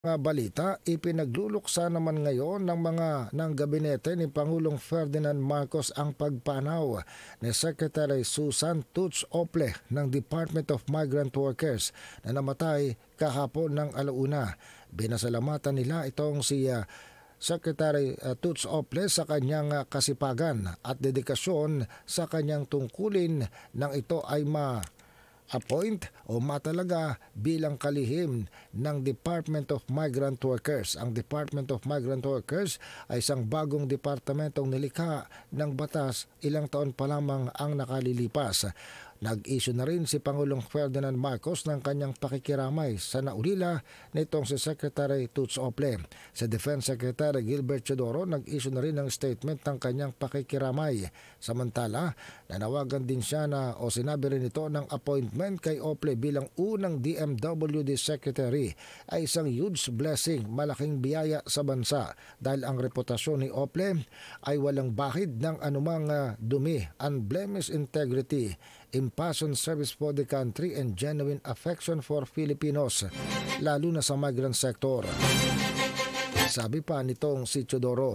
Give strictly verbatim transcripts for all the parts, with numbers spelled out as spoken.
Mga balita, ipinagluluksa naman ngayon ng mga ng gabinete ni Pangulong Ferdinand Marcos ang pagpanaw ni Secretary Susan Tuts Ople ng Department of Migrant Workers na namatay kahapon ng alauna. Binasalamatan nila itong si uh, Secretary uh, Tuts Ople sa kanyang uh, kasipagan at dedikasyon sa kanyang tungkulin nang ito ay ma appoint o matalaga bilang kalihim ng Department of Migrant Workers. Ang Department of Migrant Workers ay isang bagong departamentong nilikha ng batas ilang taon pa lamang ang nakalilipas. Nag-issue na rin si Pangulong Ferdinand Marcos ng kanyang pakikiramay sa naulila nitong si Secretary Tuts Ople. Si Defense Secretary Gilbert Chodoro nag-issue na rin ng statement ng kanyang pakikiramay. Samantala, nanawagan din siya na o sinabi rin ito ng appointment kay Ople bilang unang D M W D Secretary ay isang huge blessing, malaking biyaya sa bansa dahil ang reputasyon ni Ople ay walang bahid ng anumang uh, dumi, unblemished integrity, impassioned service for the country and genuine affection for Filipinos, lalo na sa migrant sector. Sabi pa nitong si Chodoro,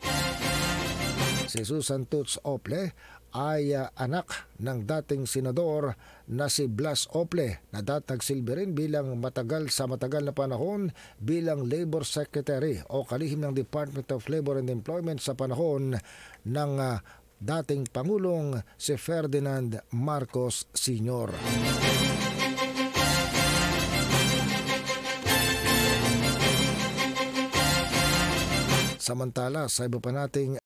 si Susan Tuts Ople ay uh, anak ng dating senador na si Blas Ople na dati nagsilbi rin bilang matagal sa matagal na panahon bilang Labor Secretary o kalihim ng Department of Labor and Employment sa panahon ng uh, dating Pangulong si Ferdinand Marcos Senior Samantala, sa iba pa nating